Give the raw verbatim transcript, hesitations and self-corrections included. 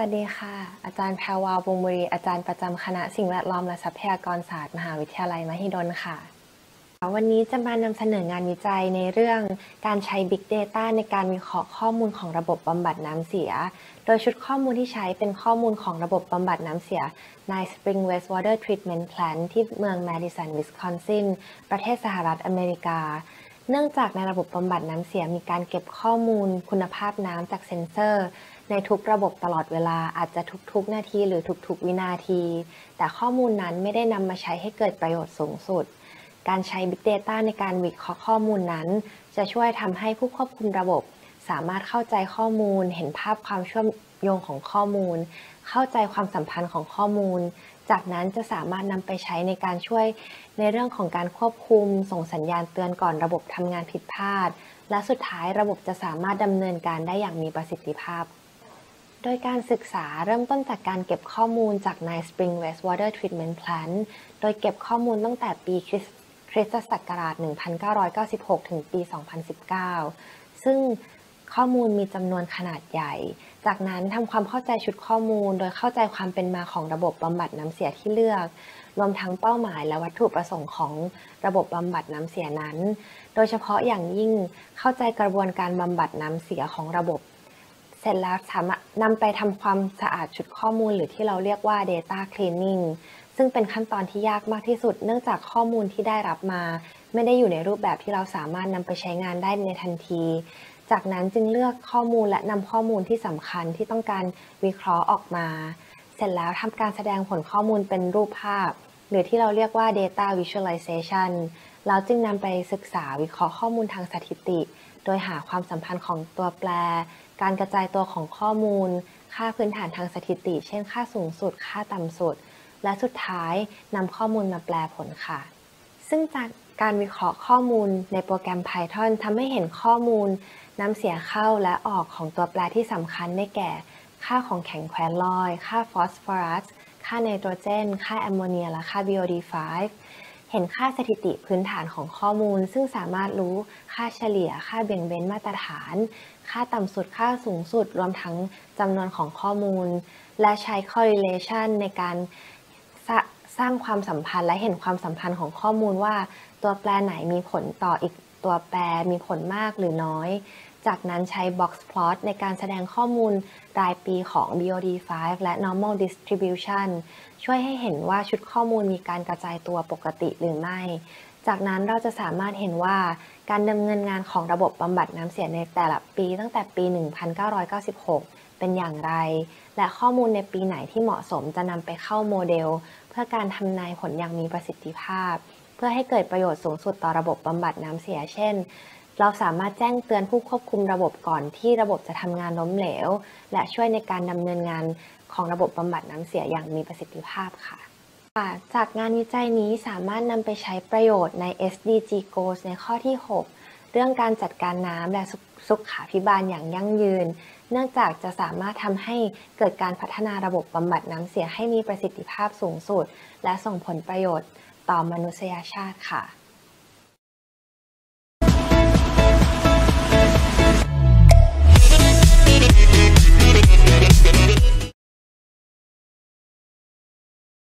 วัสดีค่ะอาจารย์แพรวาวงศ์บุรีอาจารย์ประจำคณะสิ่งแวดล้อมและทรัพยากรศาสตร์มหาวิทยาลัยมหิดลค่ะวันนี้จะมานำเสนองานวิจัยในเรื่องการใช้ Big Data ในการวิเคราะห์ข้อมูลของระบบบำบัดน้ำเสียโดยชุดข้อมูลที่ใช้เป็นข้อมูลของระบบบำบัดน้ำเสียใน Spring Wastewater Treatment Plant ที่เมือง Madison Wisconsin ประเทศสหรัฐอเมริกาเนื่องจากในระบบบำบัดน้ำเสียมีการเก็บข้อมูลคุณภาพน้ำจากเซ็นเซอร์ในทุกระบบตลอดเวลาอาจจะทุกๆนาทีหรือทุกๆวินาทีแต่ข้อมูลนั้นไม่ได้นำมาใช้ให้เกิดประโยชน์สูงสุดการใช้ Big Data ในการวิเคราะห์ข้อมูลนั้นจะช่วยทำให้ผู้ควบคุมระบบสามารถเข้าใจข้อมูลเห็นภาพความเชื่อมโยงของข้อมูลเข้าใจความสัมพันธ์ของข้อมูลจากนั้นจะสามารถนำไปใช้ในการช่วยในเรื่องของการควบคุมส่งสัญญาณเตือนก่อนระบบทำงานผิดพลาดและสุดท้ายระบบจะสามารถดำเนินการได้อย่างมีประสิทธิภาพโดยการศึกษาเริ่มต้นจากการเก็บข้อมูลจากใน Spring Wastewater Treatment Plant โดยเก็บข้อมูลตั้งแต่ปีคริสตศักราช หนึ่งพันเก้าร้อยเก้าสิบหก ถึงปี สองพันสิบเก้า ซึ่งข้อมูลมีจำนวนขนาดใหญ่ จากนั้นทำความเข้าใจชุดข้อมูลโดยเข้าใจความเป็นมาของระบบบำบัดน้ำเสียที่เลือก รวมทั้งเป้าหมายและวัตถุประสงค์ของระบบบำบัดน้ำเสียนั้น โดยเฉพาะอย่างยิ่งเข้าใจกระบวนการบำบัดน้ำเสียของระบบเสร็จแล้วสามารถนำไปทำความสะอาดชุดข้อมูลหรือที่เราเรียกว่า Data Cleaning ซึ่งเป็นขั้นตอนที่ยากมากที่สุดเนื่องจากข้อมูลที่ได้รับมาไม่ได้อยู่ในรูปแบบที่เราสามารถนำไปใช้งานได้ในทันทีจากนั้นจึงเลือกข้อมูลและนำข้อมูลที่สำคัญที่ต้องการวิเคราะห์ออกมาเสร็จแล้วทำการแสดงผลข้อมูลเป็นรูปภาพหรือที่เราเรียกว่า Data Visualization แล้วจึงนำไปศึกษาวิเคราะห์ข้อมูลทางสถิติโดยหาความสัมพันธ์ของตัวแปรการกระจายตัวของข้อมูลค่าพื้นฐานทางสถิติเช่นค่าสูงสุดค่าต่ำสุดและสุดท้ายนำข้อมูลมาแปลผลค่ะซึ่งจากการวิเคราะห์ข้อมูลในโปรแกรม Python ทำให้เห็นข้อมูลน้ำเสียเข้าและออกของตัวแปรที่สำคัญได้แก่ค่าของแข็งแควนลอยค่าฟอสฟอรัสค่าไนโตรเจนค่าแอมโมเนียและค่า บี โอ ดี ไฟว์ เห็นค่าสถิติพื้นฐานของข้อมูลซึ่งสามารถรู้ค่าเฉลี่ยค่าเบี่ยงเบนมาตรฐานค่าต่ำสุดค่าสูงสุดรวมทั้งจำนวนของข้อมูลและใช้ correlation ในการสร้างความสัมพันธ์และเห็นความสัมพันธ์ของข้อมูลว่าตัวแปรไหนมีผลต่ออีกตัวแปรมีผลมากหรือน้อยจากนั้นใช้ box plot ในการแสดงข้อมูลรายปีของ บี โอ ดี ไฟว์ และ normal distribution ช่วยให้เห็นว่าชุดข้อมูลมีการกระจายตัวปกติหรือไม่จากนั้นเราจะสามารถเห็นว่าการดำเนินงานของระบบบำบัดน้ำเสียในแต่ละปีตั้งแต่ปี หนึ่งพันเก้าร้อยเก้าสิบหก เป็นอย่างไรและข้อมูลในปีไหนที่เหมาะสมจะนำไปเข้าโมเดลเพื่อการทำนายผลอย่างมีประสิทธิภาพเพื่อให้เกิดประโยชน์สูงสุดต่อระบบบำบัดน้ำเสียเช่นเราสามารถแจ้งเตือนผู้ควบคุมระบบก่อนที่ระบบจะทำงานล้มเหลวและช่วยในการดำเนินงานของระบบบำบัดน้ำเสียอย่างมีประสิทธิภาพค่ะจากงานวิจัยนี้สามารถนำไปใช้ประโยชน์ใน เอส ดี จี Goals ในข้อที่ หก เรื่องการจัดการน้ำและสุขาภิบาลอย่างยั่งยืนเนื่องจากจะสามารถทำให้เกิดการพัฒนาระบบบำบัดน้ำเสียให้มีประสิทธิภาพสูงสุดและส่งผลประโยชน์ต่อมนุษยชาติค่ะ